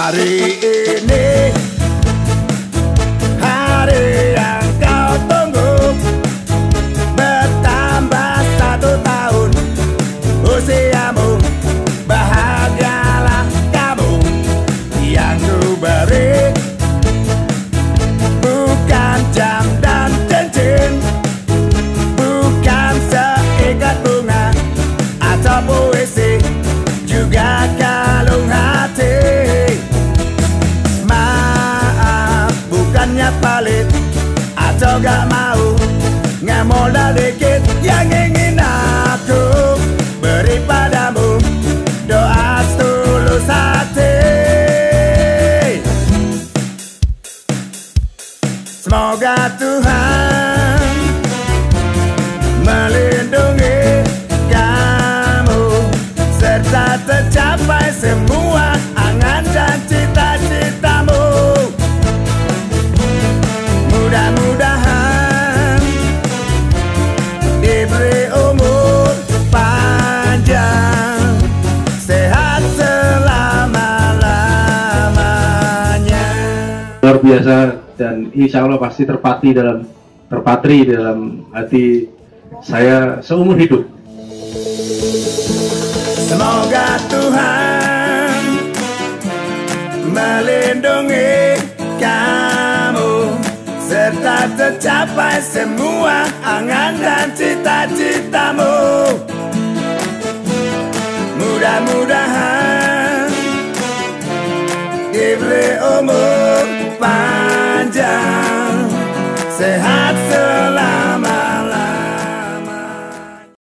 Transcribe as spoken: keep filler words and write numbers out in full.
Hari ini hari yang kau tunggu, bertambah satu tahun usiamu. Bahagialah kamu, yang ku beri bukan jam dan cincin, bukan seikat bunga atau puisi, juga kalung hati. Maaf, bukannya pelit atau gak mau, ngemodal dikit yang ingin aku beri padamu. Doa setulus hati, semoga Tuhan melindungi kamu, serta tercapai semua angan dan cita-citamu. Mudah-mudahan diberi umur panjang, sehat selama-lamanya. Luar biasa, dan insya Allah pasti terpati dalam terpatri dalam hati saya seumur hidup. Semoga Tuhan melindungi kamu, serta tercapai semua angan dan cita-cita.